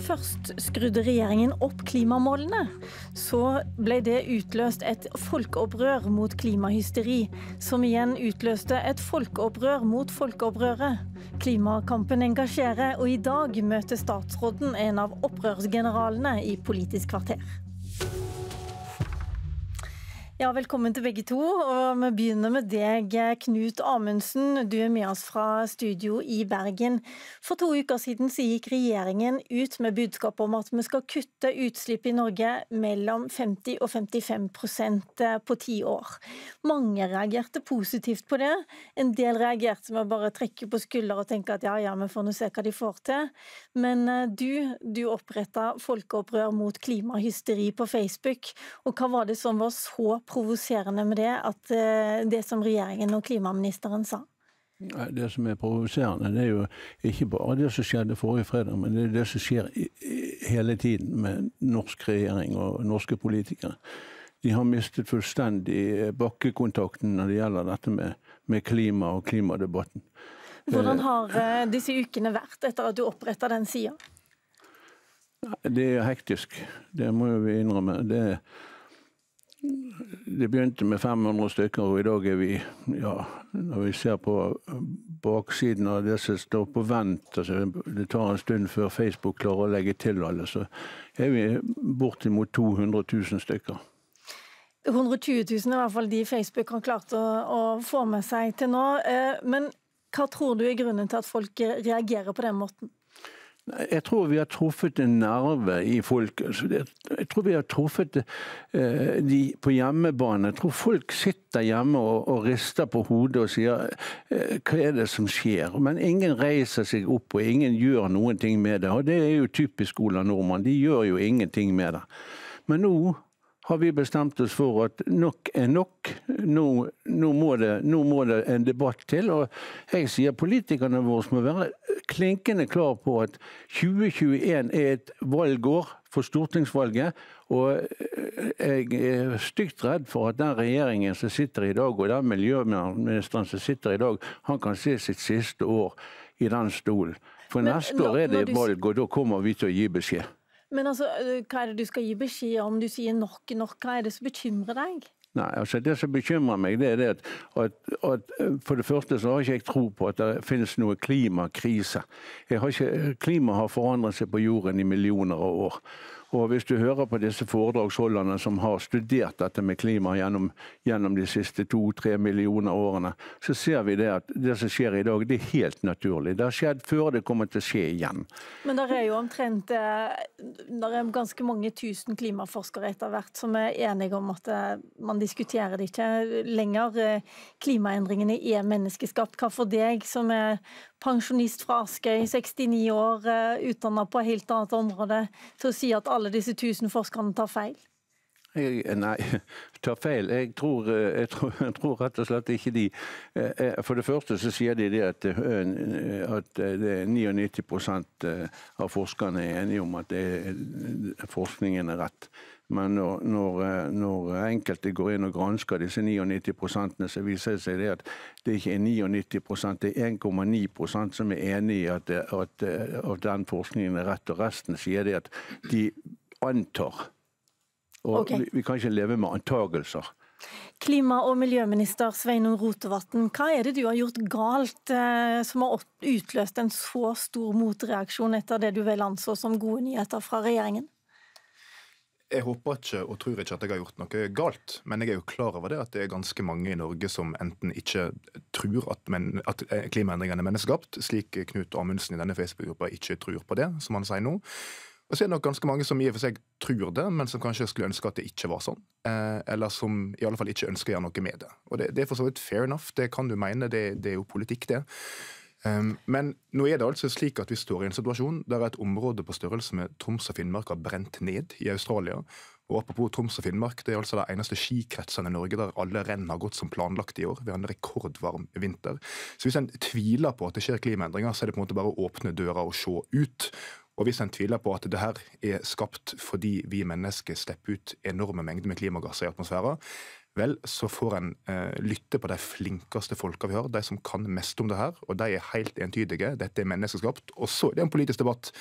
Først skrudde regjeringen opp klimamålene. Så ble det utløst et folkeopprør mot klimahysteri, som igjen utløste et folkeopprør mot folkeopprøret. Klimakampen engasjerer, og i dag møter statsråden en av opprørsgeneralene i Politisk kvarter. Ja, velkommen til begge to, og vi begynner med deg, Knut Amundsen. Du med oss fra studio i Bergen. For 2 uker siden så gikk regjeringen ut med budskap om at vi skal kutte utslipp i Norge mellom 50 og 55% på 10 år. Mange reagerte positivt på det. En del reagerte med å bare trekke på skulder og tenke at ja, vi får nå se hva de får til. Men du opprettet folkeopprør mot klimahysteri på Facebook, og hva var det som var så provoserende med det, at det som regjeringen og klimaministeren sa? Det som provoserende, det jo ikke bare det som skjedde forrige fredag, men det det som skjer hele tiden med norsk regjering og norske politikere. De har mistet fullstendig bakkekontakten når det gjelder dette med klima og klimadebatten. Hvordan har disse ukene vært etter at du opprettet den siden? Det hektisk, det må vi innrømme. Det begynte med 500 stykker, og i dag vi, når vi ser på baksiden av det som står på vent, altså det tar en stund før Facebook klarer å legge til alle, så vi bortimot 200 000 stykker. 120 000 i hvert fall de Facebook har klart å få med seg til nå, men hva tror du grunnen til at folk reagerer på den måten? Jeg tror vi har truffet en nerve i folk. Jeg tror vi har truffet de på hjemmebane. Jeg tror folk sitter hjemme og rister på hodet og sier hva det som skjer? Men ingen reiser seg opp og ingen gjør noen ting med det. Og det jo typisk Ola Nordmann. De gjør jo ingenting med det. Men nå har vi bestemt oss for at nok nok. Nå må det en debatt til, og jeg sier politikerne våre må være klinkende klar på at 2021 et valgår for stortingsvalget, og jeg stygt redd for at den regjeringen som sitter i dag, og den miljøministeren som sitter i dag, han kan se sitt siste år i den stolen. For neste år det valg, og da kommer vi til å gi beskjed. Men altså, hva det du skal gi beskjed om? Du sier nok, hva det som bekymrer deg? Nei, altså det som bekymrer meg, det det at for det første så har ikke jeg tro på at det finnes noe klimakrise. Klima har forandret seg på jorden i millioner av år. Og hvis du hører på disse foredragsholderne som har studert dette med klima gjennom de siste 2-3 millioner årene, så ser vi det at det som skjer i dag, det helt naturlig. Det har skjedd før, det kommer til å skje igjen. Men det jo omtrent, det ganske mange tusen klimaforskere etter hvert som enige om at man diskuterer det ikke lenger. Klimaendringene menneskeskapt. Hva for deg som pensjonist fra Askøy, 69 år, utdannet på et helt annet område, til å si at alle disse 1000 forskerne tar feil? Nei, tar feil. Jeg tror rett og slett ikke de. For det første så sier de det at det 99% av forskerne enige om at forskningen rett. Men når enkelte går inn og gransker disse 99%, så viser det seg det at det ikke 99%, det 1,9% som enige i at den forskningen rett, og resten sier det at de antar. Og okay. Vi kan ikke leve med antagelser. Klima- og miljøminister Sveinung Rotevatn, hva det du har gjort galt som har utløst en så stor motreaksjon etter det du vel anså som gode nyheter fra regjeringen? Jeg håper ikke og tror ikke at jeg har gjort noe galt, men jeg jo klar over det at det ganske mange i Norge som enten ikke tror at klimaendringene menneskeskapt, slik Knut Amundsen i denne Facebook-gruppa ikke tror på det, som han sier nå. Og så det nok ganske mange som i og for seg tror det, men som kanskje skulle ønske at det ikke var sånn, eller som i alle fall ikke ønsker å gjøre noe med det. Og det for så vidt fair enough, det kan du mene, det jo politikk det. Men nå det altså slik at vi står i en situasjon der et område på størrelse med Troms og Finnmark har brent ned i Australia. Og apropos Troms og Finnmark, det altså de eneste skikretsene i Norge der alle renn har gått som planlagt i år. Vi har en rekordvarm vinter. Så hvis en tviler på at det skjer klimaendringer, så det på en måte bare å åpne døra og se ut. Og hvis en tviler på at det her skapt fordi vi mennesker slipper ut enorme mengder med klimagasser i atmosfæren, vel, så får en lytte på de flinkeste folka vi har, de som kan mest om det her, og de helt entydige, dette menneskeskapt. Og så det en politisk debatt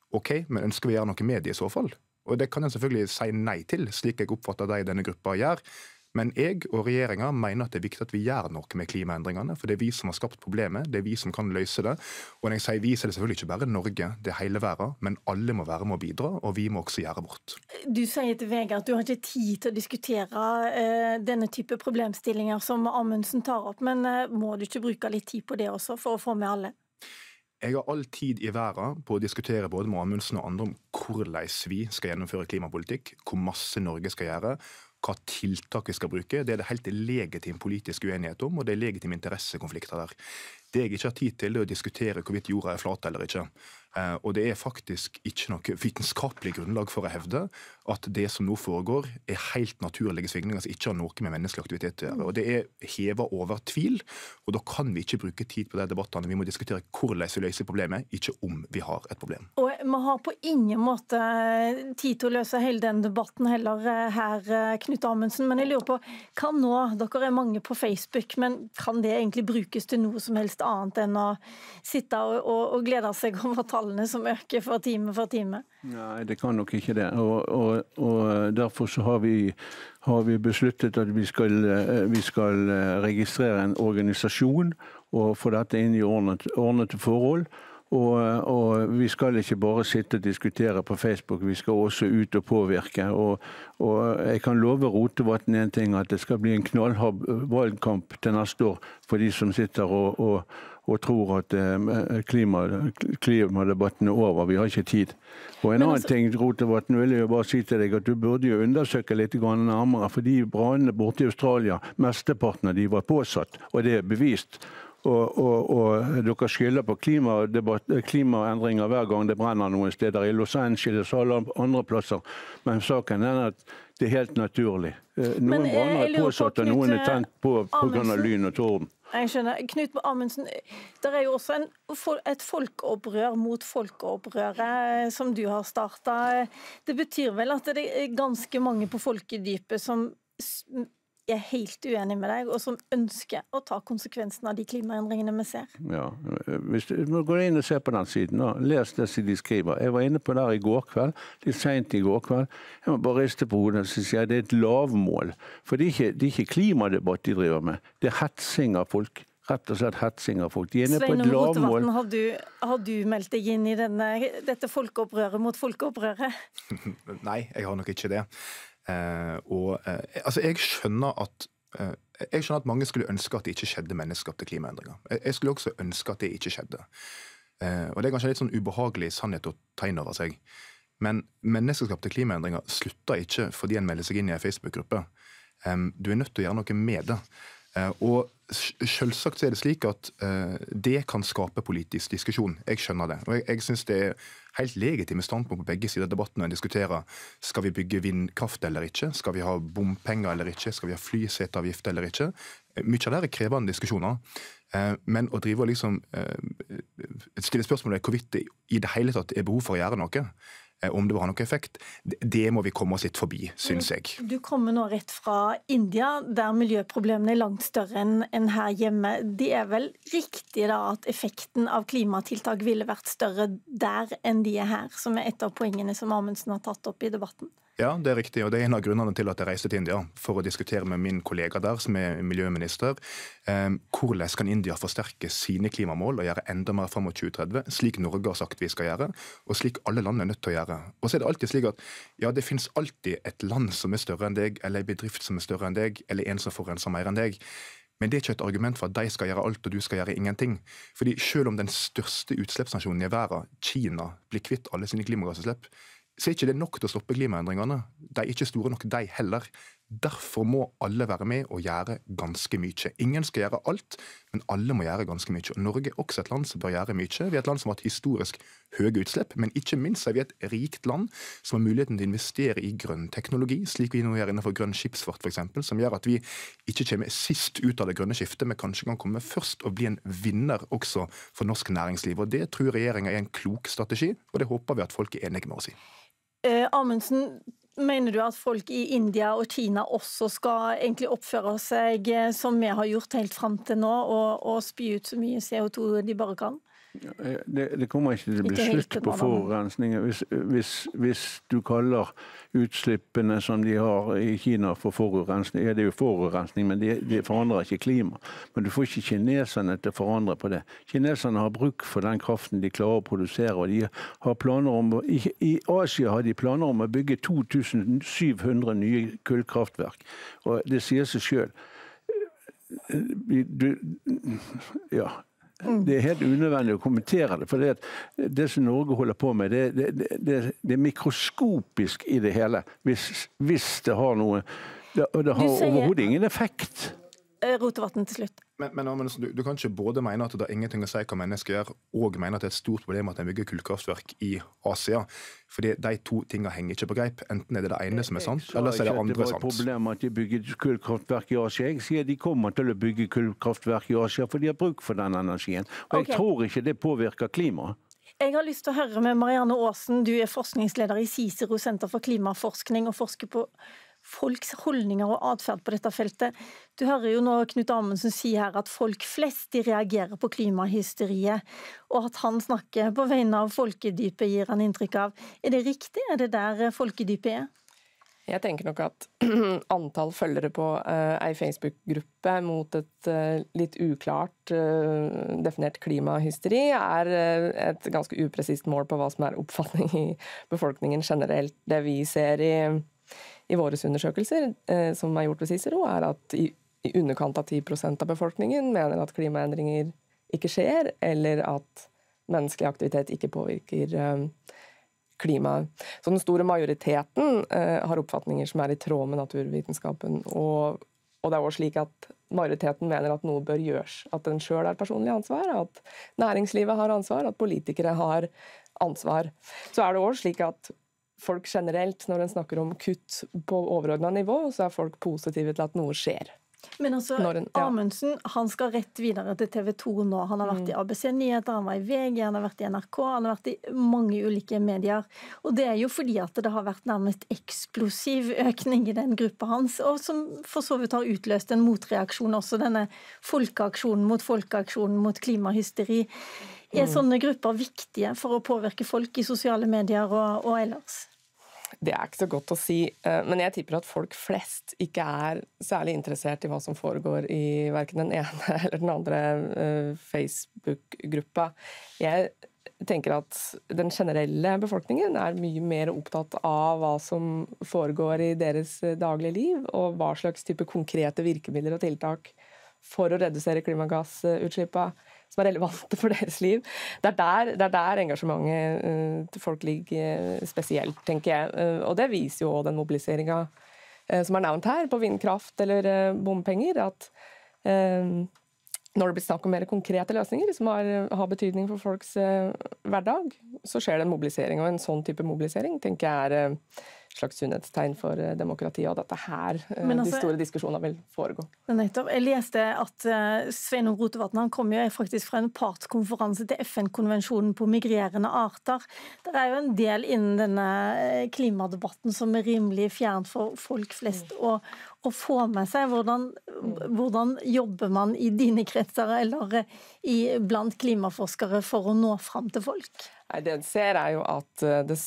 Ok, men ønsker vi å gjøre noe med det i så fall? Og det kan jeg selvfølgelig si nei til, slik jeg oppfatter det i denne gruppa gjør. Men jeg og regjeringen mener at det er viktig at vi gjør noe med klimaendringene, for det er vi som har skapt problemet, det er vi som kan løse det. Og når jeg sier vi, så er det selvfølgelig ikke bare Norge, det er hele verden, men alle må være med å bidra, og vi må også gjøre vårt. Du sier til VG at du har ikke tid til å diskutere denne type problemstillinger som Amundsen tar opp, men må du ikke bruke litt tid på det også, for å få med alle? Jeg har all tid i verden på å diskutere både med Amundsen og andre om hvordan vi skal gjennomføre klimapolitikk, hvor masse Norge skal gjøre, hva tiltak vi skal bruke. Det er det helt legitim politisk uenighet om, og det er legitime interessekonflikter der. Det jeg ikke har tid til, er å diskutere hvorvidt jorda er flat eller ikke. Og det er faktisk ikke noe vitenskapelig grunnlag for å hevde at det som nå foregår er helt naturlige svingninger som ikke har noe med menneskelig aktivitet å gjøre. Og det er hevet over tvil, og da kan vi ikke bruke tid på de debattene. Vi må diskutere hvordan vi løser problemet, ikke om vi har et problem. Og vi har på ingen måte tid til å løse hele den debatten heller her, Knut Amundsen, men jeg lurer på, kan nå, dere er mange på Facebook, men kan det egentlig brukes til noe som helst annet enn å sitte og glede seg over tallene som øker for time? Nei, det kan nok ikke det. Og derfor så har vi besluttet at vi skal registrere en organisasjon og få dette inn i ordnede forhold. Og vi skal ikke bare sitte og diskutere på Facebook, vi skal også ut og påvirke. Og jeg kan love Rotevatn en ting, at det skal bli en knallhard valgkamp til neste år for de som sitter og tror at klimadebatten er over. Vi har ikke tid. Og en annen ting, Rotevatn, vil jeg jo bare si til deg at du burde jo undersøke litt nærmere, for de brannene borte i Australia, mesteparten av de var påsatt, og det er bevist. Og dere skylder på klimaendringer hver gang det brenner noen steder, i Los Angeles og alle andre plasser. Men saken er at det er helt naturlig. Noen branner er påsatt, og noen er tent på grunn av lyn og torden. Jeg skjønner. Knut Amundsen, det er jo også et folkeopprør mot folkeopprøret som du har startet. Det betyr vel at det er ganske mange på folkedypet som er helt uenig med deg, og som ønsker å ta konsekvensen av de klimaendringene vi ser. Ja, hvis du går inn og ser på den siden, les det som de skriver. Jeg var inne på der i går kveld, litt sent i går kveld. Jeg må bare riste på hodet og si at det er et lavmål. For det er ikke klimadebatt de driver med. Det er hetsing av folk. Rett og slett hetsing av folk. De er nede på et lavmål. Har du meldt deg inn i dette folkeopprøret mot folkeopprøret? Nei, jeg har nok ikke det. Altså jeg skjønner at mange skulle ønske at det ikke skjedde menneskeskapte klimaendringer. Jeg skulle også ønske at det ikke skjedde. Og det er kanskje litt sånn ubehagelig sannhet å ta inn over seg. Men menneskeskapte klimaendringer slutter ikke fordi en melder seg inn i en Facebook-gruppe. Du er nødt til å gjøre noe med det. Og selvsagt så er det slik at det kan skape politisk diskusjon. Jeg skjønner det. Og jeg synes det er helt legitime standpunkt på begge sider av debatten når en diskuterer skal vi bygge vindkraft eller ikke, skal vi ha bompenger eller ikke, skal vi ha flyseteavgift eller ikke. Mye av det er krevende diskusjoner. Men å drive og liksom stille spørsmålet hvorvidt det i det hele tatt er behov for å gjøre noe, om det vil ha noe effekt, det må vi komme oss litt forbi, synes jeg. Du kommer nå rett fra India, der miljøproblemene er langt større enn her hjemme. Det er vel riktig da at effekten av klimatiltak ville vært større der enn de er her, som er et av poengene som Amundsen har tatt opp i debatten? Ja, det er riktig, og det er en av grunnene til at jeg reiste til India, for å diskutere med min kollega der, som er miljøminister. Hvordan kan India forsterke sine klimamål og gjøre enda mer frem mot 2030, slik Norge har sagt vi skal gjøre, og slik alle land er nødt til å gjøre. Og så er det alltid slik at ja, det finnes alltid et land som er større enn deg, eller en bedrift som er større enn deg, eller en som forurenser mer enn deg. Men det er ikke et argument for at de skal gjøre alt, og du skal gjøre ingenting. Fordi selv om den største utslippsnasjonen i verden, Kina, blir kvitt alle sine klimagassutslipp, så er ikke det nok til å stoppe klimaendringene. De er ikke store nok, de heller. Derfor må alle være med og gjøre ganske mye. Ingen skal gjøre alt, men alle må gjøre ganske mye. Og Norge er også et land som bør gjøre mye. Vi er et land som har hatt historisk høye utslipp, men ikke minst er vi et rikt land som har muligheten til å investere i grønn teknologi, slik vi nå gjør innenfor grønn skipsfart for eksempel, som gjør at vi ikke kommer sist ut av det grønne skiftet, men kanskje kan komme først og bli en vinner også for norsk næringsliv. Og det tror regjeringen er en klok strategi, og det håper vi at folk er enige med oss i. Amundsen, mener du at folk i India og Kina også skal egentlig oppføre seg som vi har gjort helt frem til nå, og spy ut så mye CO2 de bare kan? Det kommer ikke til å bli slutt på forurensning hvis du kaller utslippene som de har i Kina for forurensning. Ja, det er jo forurensning, men det forandrer ikke klima. Men du får ikke kineserne til å forandre på det. Kineserne har bruk for den kraften de klarer å produsere, og de har planer om, i Asia har de planer om å bygge 2700 nye kullkraftverk. Og det sier seg selv. Ja. Det er helt unødvendig å kommentere det, for det som Norge holder på med, det er mikroskopisk i det hele, hvis det har noe, det har overhodet ingen effekt. Rotevatn til slutt. Men du kan ikke både mene at det har ingenting å si hva mennesker gjør, og mene at det er et stort problem at de bygger kullkraftverk i Asia. Fordi de to tingene henger ikke på greip. Enten er det ene som er sant, eller så er det andre sant. Det var et problem at de bygger kullkraftverk i Asia. Jeg sier de kommer til å bygge kullkraftverk i Asia, for de har bruk for den energien. Og jeg tror ikke det påvirker klimaet. Jeg har lyst til å høre med Marianne Aasen. Du er forskningsleder i Cicero Senter for klimaforskning og forsker på folks holdninger og atferd på dette feltet. Du hører jo nå Knut Amundsen si her at folk flest de reagerer på klimahysteriet, og at han snakker på vegne av folkedypet, gir han inntrykk av. Er det riktig? Er det der folkedypet er? Jeg tenker nok at antall følgere på ei Facebook-gruppe mot et litt uklart definert klimahysteri er et ganske upresist mål på hva som er oppfatning i befolkningen generelt. Det vi ser i våre undersøkelser, som er gjort ved Cicero, er at i underkant av 10% av befolkningen mener at klimaendringer ikke skjer, eller at menneskelig aktivitet ikke påvirker klimaet. Så den store majoriteten har oppfatninger som er i tråd med naturvitenskapen, og det er også slik at majoriteten mener at noe bør gjøres. At den selv er personlig ansvar, at næringslivet har ansvar, at politikere har ansvar. Så er det også slik at folk generelt, når en snakker om kutt på overordnet nivå, så er folk positive til at noe skjer. Men altså, Amundsen, han skal rett videre til TV 2 nå. Han har vært i ABC Nyheter, han var i VG, han har vært i NRK, han har vært i mange ulike medier. Og det er jo fordi at det har vært nærmest eksplosiv økning i den gruppa hans, og som for så vidt har utløst en motreaksjon også, denne folkeaksjonen mot klimahysteri. Er sånne grupper viktige for å påvirke folk i sosiale medier og ellers? Det er ikke så godt å si, men jeg tipper at folk flest ikke er særlig interessert i hva som foregår i hverken den ene eller den andre Facebook-gruppa. Jeg tenker at den generelle befolkningen er mye mer opptatt av hva som foregår i deres daglige liv, og hva slags type konkrete virkemidler og tiltak for å redusere klimagassutslippene som er relevante for deres liv. Det er der engasjementet til folk ligger spesielt, tenker jeg. Og det viser jo den mobiliseringen som er nevnt her, på vindkraft eller bompenger, at når det blir snakk om mer konkrete løsninger som har betydning for folks hverdag, så skjer det en mobilisering. Og en sånn type mobilisering tenker jeg er slags sunnhetstegn for demokrati, og dette her de store diskusjonene vil foregå. Nettopp. Jeg leste at Sveinung Rotevatn, han kom jo faktisk fra en partskonferanse til FN-konvensjonen på migrerende arter. Det er jo en del innen denne klimadebatten som er rimelig fjern for folk flest å få med seg. Hvordan jobber man i dine kretser eller blant klimaforskere for å nå fram til folk? Nei, det en ser er jo at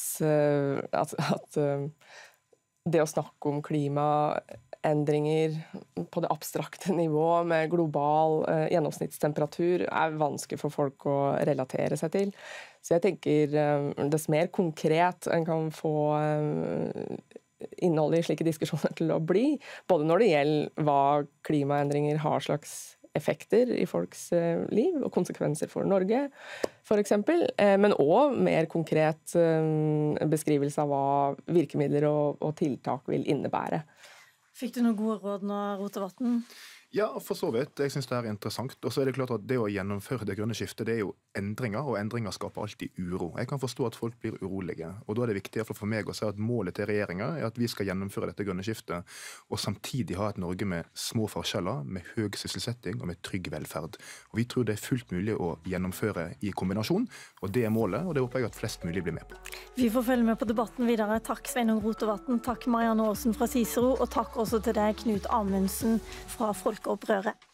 det å snakke om klimaendringer på det abstrakte nivå med global gjennomsnittstemperatur er vanskelig for folk å relatere seg til. Så jeg tenker dess mer konkret en kan få innholdet i slike diskusjoner til å bli, både når det gjelder hva klimaendringer har slags effekter i folks liv og konsekvenser for Norge, for eksempel, men også mer konkret beskrivelse av hva virkemidler og tiltak vil innebære. Fikk du noen gode råd nå, Rotevatn? Ja, for så vidt. Jeg synes det er interessant. Og så er det klart at det å gjennomføre det grønne skiftet, det er jo endringer, og endringer skaper alltid uro. Jeg kan forstå at folk blir urolige, og da er det viktig for meg å si at målet til regjeringen er at vi skal gjennomføre dette grønne skiftet, og samtidig ha et Norge med små forskjeller, med høy sysselsetting og med trygg velferd. Og vi tror det er fullt mulig å gjennomføre i kombinasjon, og det er målet, og det håper jeg at flest mulig blir med på. Vi får følge med på debatten videre. Takk Sveinung Rotevatn, takk Marianne Aasen fra Cicero, og takk også til deg Knut Amundsen fra Opprør.